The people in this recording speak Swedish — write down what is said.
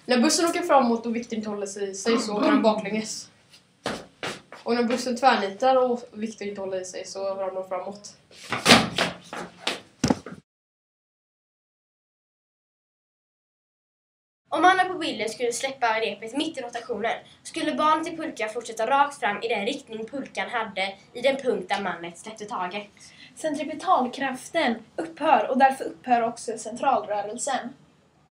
När bussen åker framåt och vikten inte håller sig i sig så åker den baklänges. Och när bussen tvärnitar och vikten inte håller i sig så ramlar den framåt. Om Anna på bilden skulle släppa repet mitt i rotationen skulle barnet i pulkan fortsätta rakt fram i den riktning pulkan hade i den punkt där mannen släppte taget. Centripetalkraften upphör och därför upphör också centralrörelsen.